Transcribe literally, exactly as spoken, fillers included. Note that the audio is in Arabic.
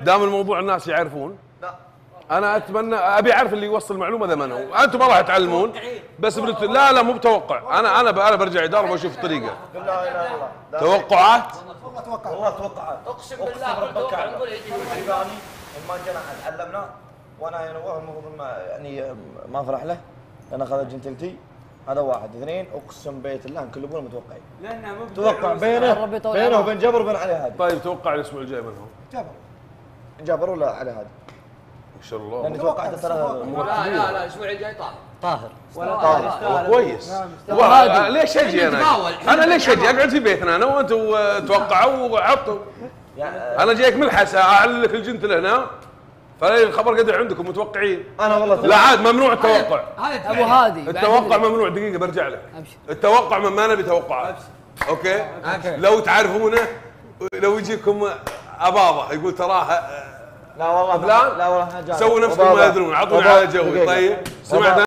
دام الموضوع الناس يعرفون. لا انا اتمنى ابي اعرف اللي يوصل المعلومه ذا من هو. انتم ما راح تعلمون بس بلت... لا لا مو بتوقع. انا انا انا برجع اداره واشوف طريقه. لا اله الا الله. توقعات؟ والله توقعات. والله توقعات. اقسم بالله ربك نقول الثاني ما جينا علمنا وانا يا نواف المفروض ما يعني ما افرح له لان اخذ جنتلتي. هذا واحد. اثنين اقسم بيت الله كل ابونا متوقعين. لانه مو توقع بينه بينه وبين جبر وبين علي هادي. طيب توقع الاسبوع الجاي من هو؟ جبر. جبر ولا علي هادي؟ ان شاء الله. لاني توقعت ترى لا لا لا الاسبوع الجاي طاهر. طاهر. ولا طاهر. كويس. ليش اجي انا؟ انا ليش اجي؟ اقعد في بيتنا انا وانتم توقعوا وحطوا. انا جايك من الحسا اعلن لك الجنتل هنا. فالخبر قدر عندكم متوقعين. انا والله لا عاد ممنوع التوقع. ابو هادي التوقع ممنوع. دقيقه برجع لك. التوقع ما نبي توقعات. اوكي؟ لو تعرفونه لو يجيكم اباضه يقول تراها لا والله فلان لا والله سووا نفسكم ما يدرون. عطوني على جو. طيب سمعت